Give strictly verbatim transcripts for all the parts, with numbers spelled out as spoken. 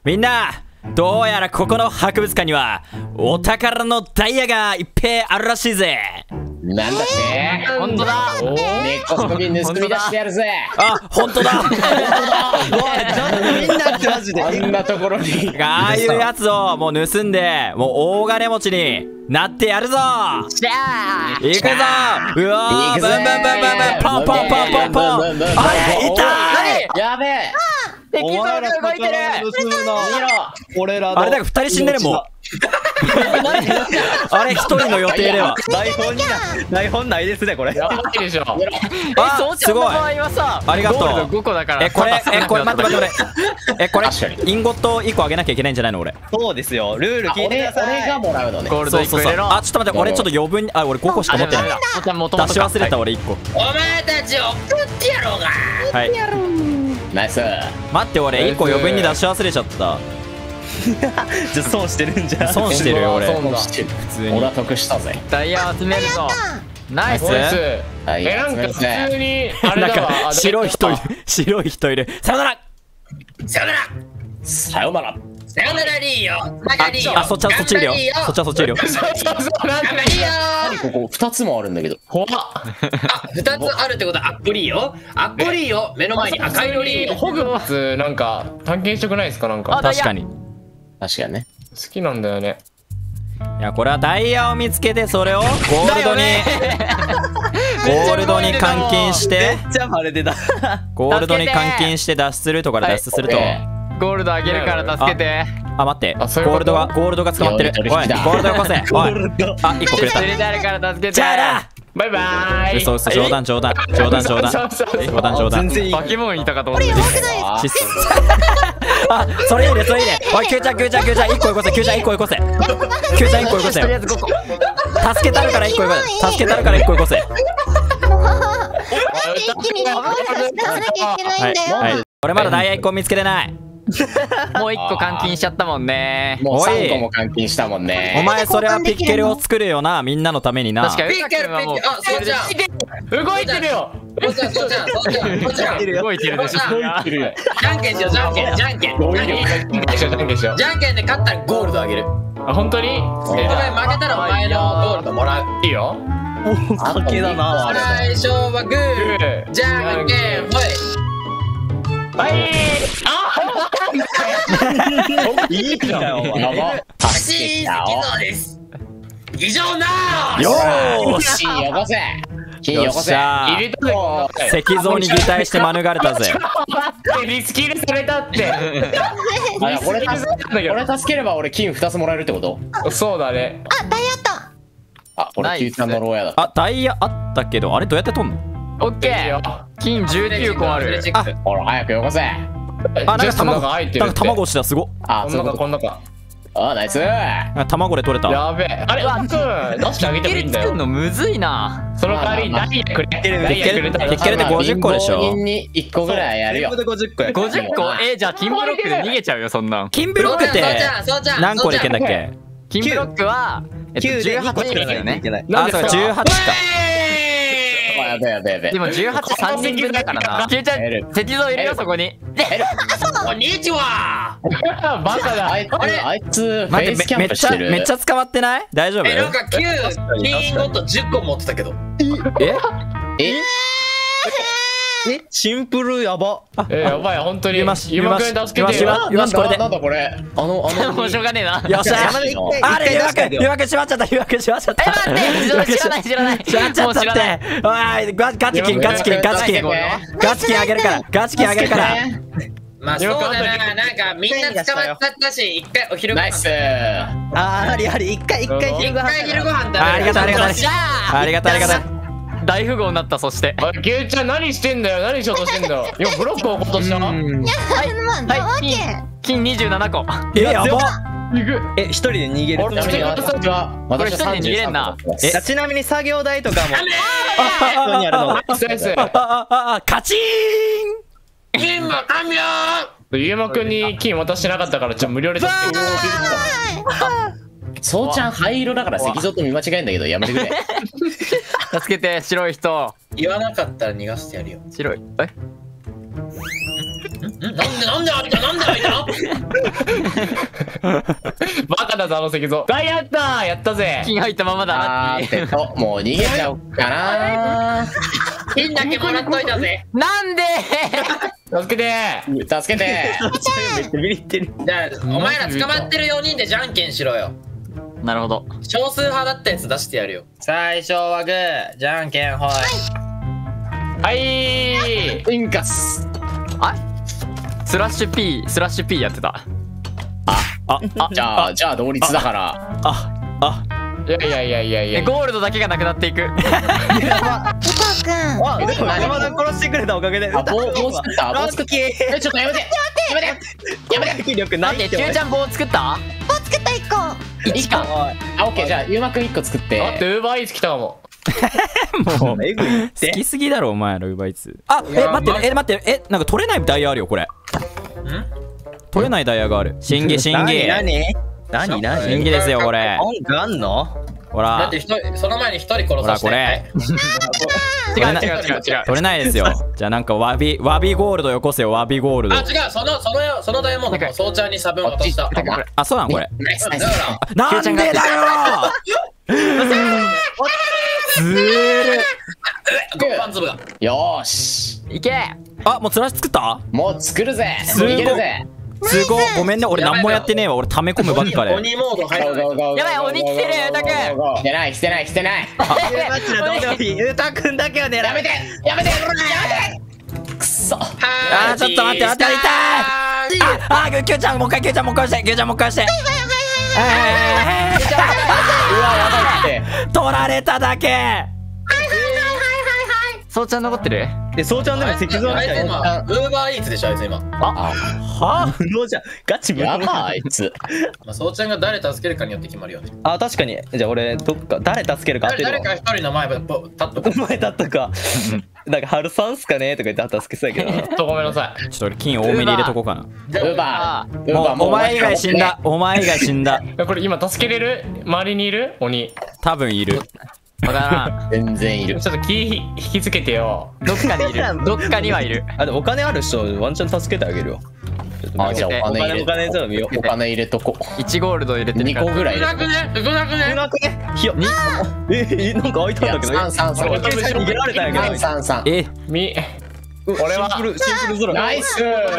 みんな、どうやらここの博物館にはお宝のダイヤがいっぱいあるらしいぜ。 なんだって。 本当だ。 根っこそぎ盗み出してやるぜ。 あ、本当だ。 みんなってマジで。 あんなところに。 ああいうやつをもう盗んで、もう大金持ちになってやるぞ。 じゃあ。 行くぞ。うわー、ブンブンブンブンブン、ポンポンポンポンポン。あれ、痛い。 やべえ。 敵ゾーンが動いてる。 俺らの。 あれだから二人死んでるもん。あれ一人の予定では。 台本にな台本ないですねこれ。 やばいでしょ。 あ、 そうちゃんの場合はさ、 ありがとう。 ゴールドごこだから。 え、これ、え、これ待って待って待って。え、これインゴットいっこあげなきゃいけないんじゃないの俺。 そうですよ。ルール聞いてください。 俺がもらうのね。 ゴールドそうそうそう。 いっこ入れろ。 あ、ちょっと待って、俺ちょっと余分に、あ、俺ごこしか持ってない。出し忘れた俺いっこ。 お前たちを食ってやろうが。 はい。 ナイス。 待って俺いっこ余分に出し忘れちゃった。 じゃ損してるんじゃん。 損してるよ俺。 普通に。俺は得したぜ。 ダイヤ集めるぞ。ナイス。 え、 なんか普通にあれだわ。 白い人いる。白い人いる。さよなら。 さよなら。 さよなら。 さよならリーよ。 あ、そっちはそっちいるよ。そっちはそっちいるよ。 頑張りよ。 ここ二つもあるんだけど。 怖っ。 あ、二つあるってことはアップリーよ。アップリーよ。目の前に赤色リーよ。 ホグワーツなんか探検したくないですかなんか。 確かに。 確かにね。 好きなんだよね。 いや、これはダイヤを見つけて、それをゴールドにゴールドに換金してじゃああれでだ。 ゴールドに換金して脱出するとかで脱出すると、 ゴールドあげるから助けて。 あ、待って、ゴあそういうことールドがゴールドが捕まってる。おい、ゴールドよこせ。おい、あ、いっこくれた。 釣り誰から助けて。 じゃあな。 バイバーイ。 嘘嘘、冗談冗談冗談冗談冗談冗談。 全然いい。 バケモンいたかと思って。 あ、それいいね、それいいね。おい、キューちゃん、キューちゃん、キューちゃん、いっこよこせ、キューちゃん、いっこよこせ。キューちゃん、いっこよこせ。 とりあえずごこ。 助けたるからいっこよこせ。助けたるからいっこよこせ。 一気にゴールド出さなきゃいけないんだよ。 はい、俺まだダイヤいっこ見つけてない。 もういっこ換金しちゃったもんね。 もうさんこも換金したもんね。 お前それはピッケルを作るよな、みんなのためにな。 確かに。 ピッケルピッケル。あ、そうじゃん。 動いてるよ。 そうじゃんそうじゃんそうじゃんそうじゃん。 動いてるでしょ。 じゃんけんしようじゃんけんじゃんけん。 どういうじゃんけんしようじゃんけんしよう。 じゃんけんで勝ったらゴールドあげる。 あ、本当に？ お前負けたらお前のゴールドもらう。 いいよ。 おかけだな。 最初はグー。じゃんけんほい。 はい。 いいじゃん。 やば。 しいぞです。以上なー。 よーし。 金よこせ。金よっよこせ。 しゃ入れたよ。 ー。石像に擬態して免れたぜ。 リスキルされたって。 あ、俺助俺助ければ俺金二つもらえるってこと？ そうだね。 あ、ダイヤあった。 あ、これキューちゃんの牢屋だ。 あ、ダイヤあったけど、あれどうやって取んの？ オッケー。金じゅうきゅうこある。 あ、 ほら早くよこせ。 あ、なんか卵、なんか卵押したすご。 あ、 こんなかそういうこと。 こんなか。 あ、ナイス。 卵で取れた。 やべえ。あれ、ワンくん出してあげてもいいんだよ。 作るのむずいな。 その代わりダイヤくれ。ダイヤくれたら。 ピッケルってごじゅっこでしょ。 貧乏人にいっこぐらいやるよ。 全部でごじゅっこや。 ごじゅっこ。え、じゃあ金ブロックで逃げちゃうよそんなん。 金ブロックってそうじゃん何個でいけんだっけ？ 金ブロックはえっとじゅうはちだよね。 あ、そうかじゅうはちか。 やべえやべえやべえ。 でもじゅうはちさんにんぶんだからな。キューちゃん、石像いるよそこに。 こんにちは。 バカだ。 あいつ、あいつ、フ待って、 ェイスキャめっちゃ、 ンプしてる。 めっちゃ捕まってない？大丈夫？ え、なんかきゅう金ゴットじゅっこ持ってたけど。 え？ え？ え、シンプルやば。 え、やばい、本当に。 ゆまし、 ゆまくん助けてよ。 ゆましこれで。 なんだこれ。あの、あの。 もうしょうがねえな。 よっしゃ。あれ、ゆまくん、ゆまくんしまっちゃった、ゆまくんしまっちゃった。 え、待って、知らない知らない。 しまっちゃったって。おい、ガチ金、ガチ金、ガチ金。ガチ金あげるから、ガチ金あげるから。 まあそうだな、なんかみんな捕まっちゃったし、一回お昼ご飯。 ナイス。 あー、ありあり、一回一回一回昼ご飯食べる。 ありがとう、ありがとう。ありがとう、ありがとう。 大富豪になった。そしてあれ、キューちゃん何してんだよ。何しようとしてんだよ。今ブロックを落とした。 いや、まあ、なわけ。 金にじゅうななこ。 え、やば。 え、一人で逃げる。 ちなみに私は、 これ一私は人で逃げれんな。 え、ちなみに作業台とかも。 あにあるの。 先生。 あ、あ、あ、カチーン。 金も完了。 ゆうまくんに金渡してなかったから、ちょっと無料で取って。 そうちゃん灰色だから石像と見間違えんだけどやめてくれ。 助けて、白い人。 言わなかったら逃がしてやるよ。 白い。えんなんでなんで開いたなんで開いたバカだぞあの石像。あ、やったー、やったぜ。 金入ったままだなあってーてと、もう逃げちゃおうかな。 金だけもらっといたぜ。 なんで助けてー。 助けて。 めっちゃビビってる。 じゃあお前ら捕まってるよにんでじゃんけんしろよ。 なるほど。 少数派だったやつ出してやるよ。最初はグー、じゃんけんほい。 はいー。 インカス。 あスラッシュ P スラッシュ P やってた。 あじゃあ、じゃあ同率だから。 ああいやいやいやいやいや。 えゴールドだけがなくなっていく。 ウタくん。 あ、でも山田殺してくれたおかげで。 あ、棒、棒作った。棒作った。え、ちょっとやめて。やめて。やめて。 気力ない待って、キュウちゃん棒作った棒作ったいっこ。 いちか。 あ、オッケー。じゃあ、ゆうまくん一個作って。 待って、ウーバーイーツ来たかも。 もうえぐいって好きすぎだろお前らウーバーイーツ。あえ待ってえ待ってえなんか取れないダイヤあるよこれ。取れないダイヤがある。審議審議何何何何審議ですよこれ。 音があんの？ ほらだって一人その前に一人殺させて。 ほらこ違う違う違う違う。 取れないですよ。じゃあなんかワビワビゴールドよこせよワビゴールド。 あ違うそのそのそのダイヤモンドそうちゃんに差分渡した。 あそうなんこれ。 ナイスナイス。 だからなんでだよずーる。 ごパン粒が。 よーし。 いけ。 あもうつらし作った？ もう作るぜ。 すごいいけるぜ。 すごいごめんね俺何もやってねえわ俺溜め込むばっかで。 鬼モード入らない。 やばい鬼来てるタク。 来てない来てない来てない。 マジでどうでもいい。うたくんだけは狙やめてやめてやめて。くそ。 あーちょっと待って待って痛い。ああキュウちゃんもう一回キュウちゃんもう一回してキュウちゃんもう一回して。 うわやばいって。 取られただけ。 そうちゃん残ってる？ で、そうちゃんでも石像みあいつたいな。 今ウーバーイーツでしょあいつ今。 は無能じゃん。ガチ無能。 やばいあいつ。 まあそうちゃんが誰助けるかによって決まるよね。 あ、確かに。じゃあ俺、どっか、誰助けるか当てるわ。 誰か一人の前で立っとく。 お前だったか。なんか、春さんっすかねとか言って助けそうやけどな。 ちょっとごめんなさい。 ちょっと俺金多めに入れとこうかな。 ウーバー。ウーもバーうお前以外死んだ。お前以外死んだ。 いやこれ今助けれる？周りにいる？鬼。 多分いる。 わからん。 全然いる。 ちょっと気引きつけてよ。 どっかにいる。どっかにはいる。 あ、でもお金ある人、ワンチャン助けてあげるよ。 あ、じゃあおお金、 金入れお金ちょっと見よう。 お金入れとこ。 いちゴールド入れてる二から。 個ぐらい入れとこ。 少なくね少なく少ね。 なくね。ひよ。え、え、なんか開いたんだけど。 三三三。 俺逃げられたんやけど。 三三三。 えみ、 俺はシンプル、シンプルゾロ。 ナイス。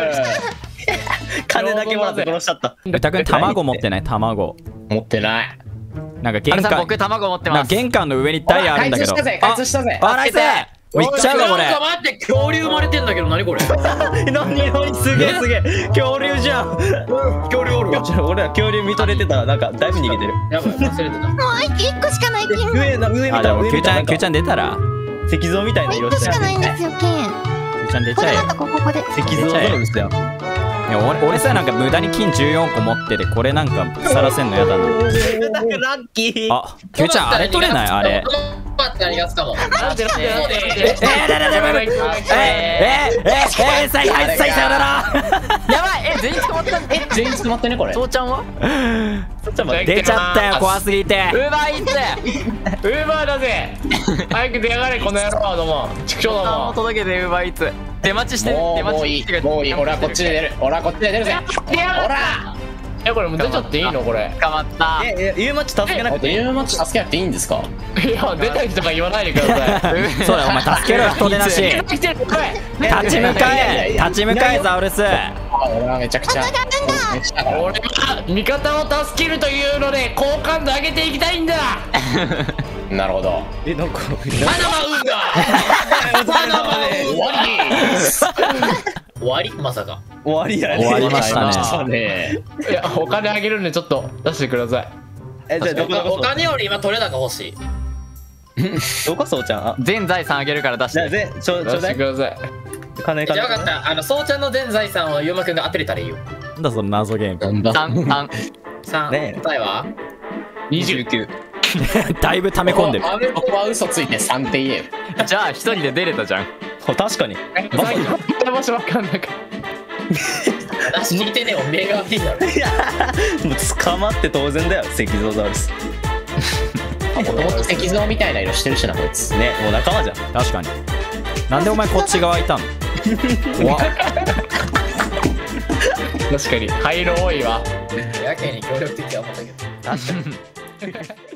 金だけもらって殺しちゃった。 歌くん卵持ってない卵。 持ってない。 なんかあれさん玄関僕卵持ってます。 なんか玄関の上にダイヤあるんだけど。 開通したぜ開通したぜ。 あナイス。もう行っちゃうわこれ。 なんか待って恐竜生まれてんだけど何これ。 何何すげえすげえ。恐竜じゃん。 恐竜おるわ。 ちょ俺ら恐竜見とれてたらなんかだいぶ逃げてる。 やばい忘れてた。 もういっこしかない金。 上な上見あでもた上見たキュウちゃんキュウちゃん出たら石像みたいな一色してる。 個しかないんですよ金。 キュウちゃん出ちゃえよこれだ。とここで。 石像ゾロですよ。 いや俺俺さなんか無駄に金じゅうよんこ持っててこれなんか腐らせんのやだな。 ラッキー。 あキュウちゃんあれ取れないあれ。 待って何がつかも。 なんでなんでなんで。 えー、だだだだだえー、えー、えー、えー、さいはいさいさよなら。 やばい。え全員捕まった。え全員捕まってねこれ。 そうちゃんは？ ちょっと待って。 出ちゃったよ怖すぎて。 ウーバーイーツ。 ウーバーだぜ。早く出やがれこの野郎ども。畜生どもうも。 届けてウーバーイーツ。出待ちしてる。 もう出待もういいちしてる。 もういい。俺はこっちで出る。俺はこっちで出るぜ。 出やがれ。 ほら。 えこれもう出ちゃっていいのこれ。 捕まった。 え、え、ユーマッチ助けなくていい。 ユーマッチ助けなくていいんですか。 いや出たりとか言わないでください。 そうだよお前助けろ人手なし。 来てる来い。 立ち向かえ立ち向かえザウルス。 あ俺はめちゃくちゃ。めちゃくちゃ俺は味方を助けるというので好感度上げていきたいんだ。 なるほど。 え、なんか。 花舞うんだ。花舞終わり。終わりまさか。 終わりやね。 終わりましたねしたね。 いやお金あげるんでちょっと出してください。 え、じゃあどこどこお金より今取れ高欲しい。 どこそうちゃん。あ、 全財産あげるから出しじゃあて。 ぜちょちょ出してうだい。 ください。 金金。 じゃあ分かった。あのそうちゃんの全財産をゆうまくんが当てれたらいいよ。 なんだその謎ゲーム。 なんだ。 三三。 さんねえ答えは。 にじゅうきゅう。 だいぶ溜め込んでる。 あれここは嘘ついて三って言えよ。 じゃあ一人で出れたじゃん。 確かに。 え最後場所わかんないから。 話聞いてねおめえが悪いだろ。 もう捕まって当然だよ石像ザウルス。 もともと石像みたいな色してるしなこいつ。 ね、もう仲間じゃん。 確かに。なんでお前こっち側いたの。怖っ確かに灰色多いわ。 やけに協力的は思ったけど。 確かに